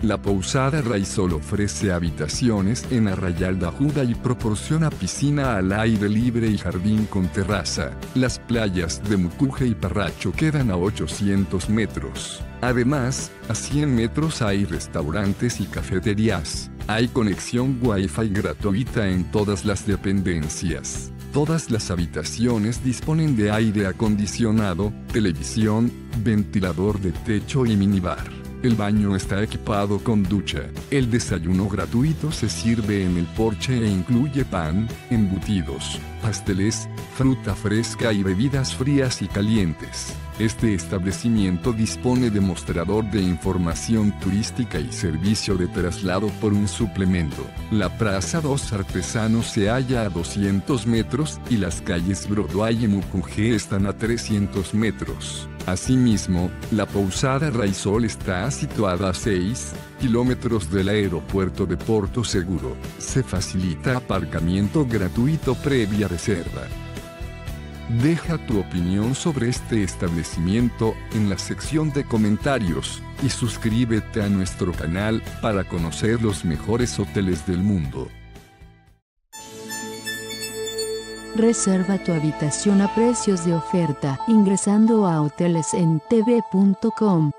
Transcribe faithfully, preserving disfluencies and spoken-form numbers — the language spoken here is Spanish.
La Pousada Raisol ofrece habitaciones en Arrayal de Ajuda y proporciona piscina al aire libre y jardín con terraza. Las playas de Mucuje y Parracho quedan a ochocientos metros. Además, a cien metros hay restaurantes y cafeterías. Hay conexión Wi-Fi gratuita en todas las dependencias. Todas las habitaciones disponen de aire acondicionado, televisión, ventilador de techo y minibar. El baño está equipado con ducha. El desayuno gratuito se sirve en el porche e incluye pan, embutidos, pasteles, fruta fresca y bebidas frías y calientes. Este establecimiento dispone de mostrador de información turística y servicio de traslado por un suplemento. La Plaza Dos Artesanos se halla a doscientos metros y las calles Broadway y Mucuje están a trescientos metros. Asimismo, la Pousada Raisol está situada a seis kilómetros del aeropuerto de Porto Seguro. Se facilita aparcamiento gratuito previa reserva. Deja tu opinión sobre este establecimiento en la sección de comentarios y suscríbete a nuestro canal para conocer los mejores hoteles del mundo. Reserva tu habitación a precios de oferta ingresando a hoteles en t v punto com.